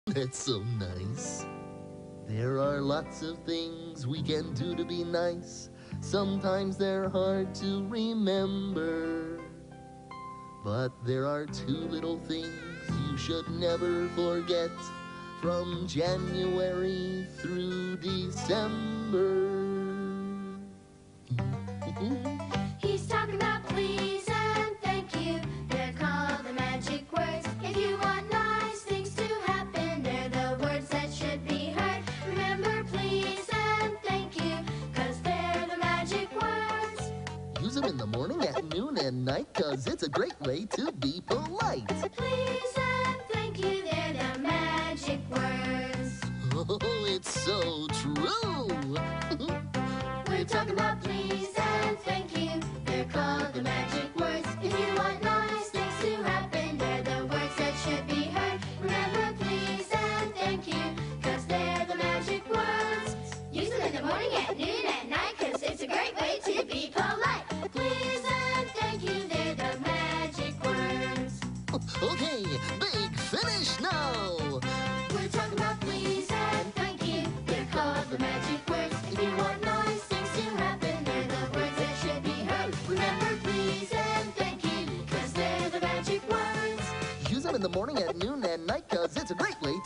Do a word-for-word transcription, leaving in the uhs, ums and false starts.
That's so nice. There are lots of things we can do to be nice. Sometimes they're hard to remember. But there are two little things you should never forget from January through December. He's talking about please and thank you. They're called the magic words. If you want nice things to happen, they're the words that should be heard. Remember please and thank you, cause they're the magic words. Use them in the morning, at noon, and night, cause it's a great way to be polite. Please and thank you, they're the magic words. Oh, it's so true. We're talking about please and thank you. They're called the magic words. If you want nice things to happen, they're the words that should be heard. Remember please and thank you, cause they're the magic words. Use them in the morning, at noon, at night, cause it's a great way to be polite. Please and thank you, they're the magic words. Okay, big finish now. We're talking about please and thank you. They're called the magic words. If you want nice things to happen, they're the words that should be heard. Remember please and thank you, cause they're the magic words. Use them in the morning, at noon, and night, cause it's a great way